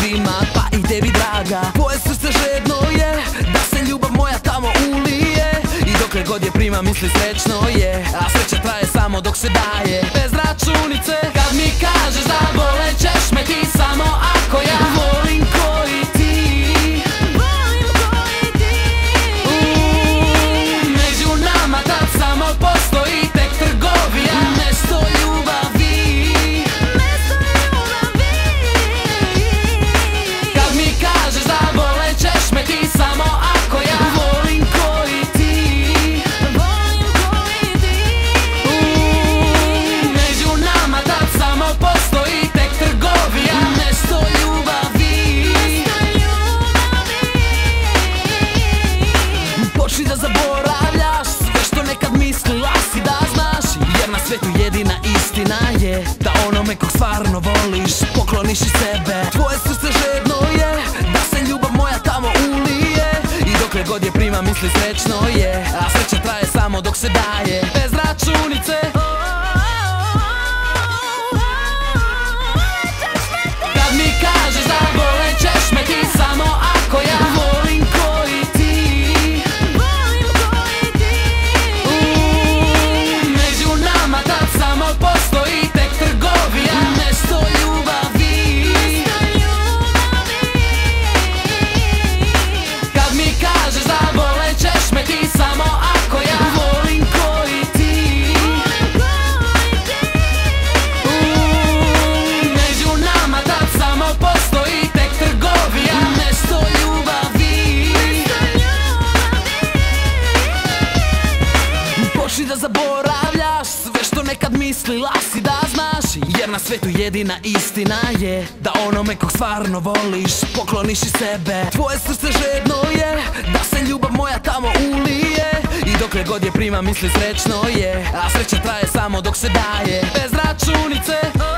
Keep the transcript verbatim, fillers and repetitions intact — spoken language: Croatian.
svima, pa i tebi draga. Tvoje srce žedno je da se ljubav moja tamo ulije, i dokle god je prima misli srećno je, a sreća traje samo dok se daje. Bez računice kad mi kažeš da volećeš me ti samo ako ja volim koji ti. Među nama tad samo postoji tek trgovija, mesto ljubavi. Kad mi kažeš da volećeš me ti samo ako ja volim koji ti. Među nama tad samo postoji tek trgovija, mesto ljubavi. Počni da zaboravljaš sve što nekad mislila si da znaš, jer na svetu jedina istina je da onome kog stvarno voliš pokloniš i sebe. Tvoje srce žedno je da se ljubav moja tamo ulije, i dokle god je prima misli srećno je, a sreća traje samo dok se daje. Bez računice kad mi kažeš da volećeš me ti samo ako ja volim koji ti. Među nama tad samo postoji tek trgovija, mesto ljubavi. Kad mi kažeš da volećeš me ti samo ako ja volim koji ti. Među nama tad samo postoji tek trgovija, mesto ljubavi. Počni da zaboravljaš sve što nekad mislila si da znaš, jer na svetu jedina istina je da onome kog stvarno voliš pokloniš i sebe. Tvoje srce žedno je da se ljubav moja tamo ulije, i dokle god je prima misli srećno je, a sreća traje samo dok se daje. Bez računice